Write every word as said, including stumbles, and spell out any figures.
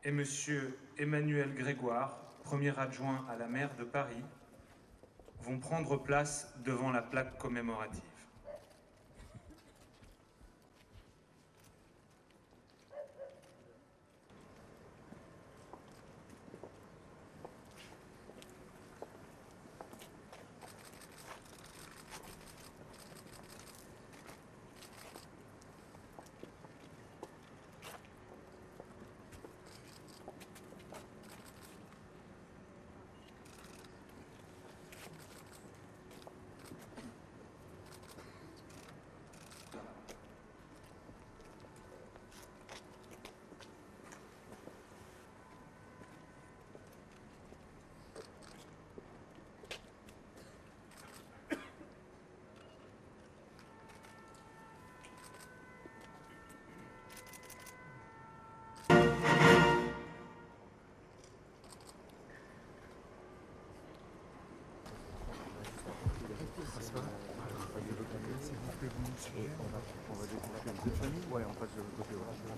et Monsieur Emmanuel Grégoire, premier adjoint à la maire de Paris, vont prendre place devant la plaque commémorative. On va, on va découvrir une famille. Ouais, en face de côté.